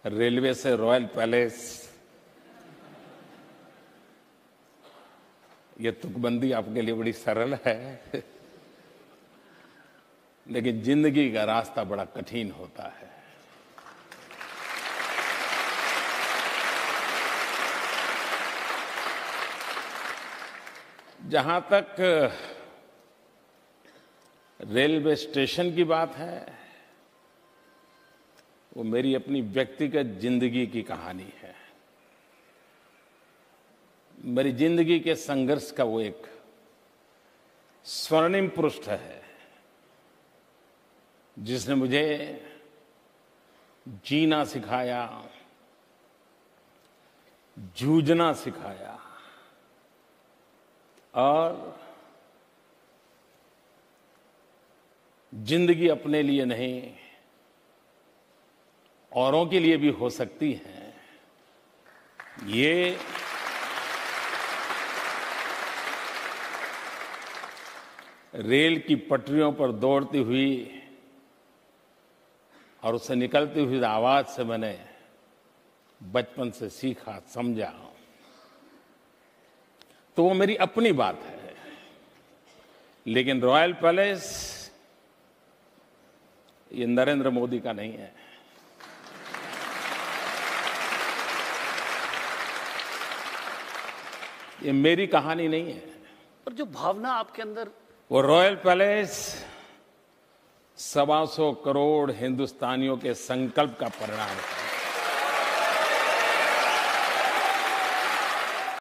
Railway से royal palace, ये तुकबंदी आपके लिए बड़ी सरल है, लेकिन जिंदगी का रास्ता बड़ा कठिन होता है। जहां तक रेलवे स्टेशन की बात है, वो मेरी अपनी व्यक्तिगत जिंदगी की कहानी है। मेरी जिंदगी के संघर्ष का वो एक स्वर्णिम पृष्ठ है, जिसने मुझे जीना सिखाया, जूझना सिखाया और जिंदगी अपने लिए नहीं, औरों के लिए भी हो सकती है, ये रेल की पटरियों पर दौड़ती हुई और उससे निकलती हुई आवाज से मैंने बचपन से सीखा, समझा। तो वो मेरी अपनी बात है। लेकिन रॉयल पैलेस ये नरेंद्र मोदी का नहीं है। ये मेरी कहानी नहीं है। और जो भावना आपके अंदर, वो रॉयल पैलेस 125 करोड़ हिंदुस्तानियों के संकल्प का परिणाम है।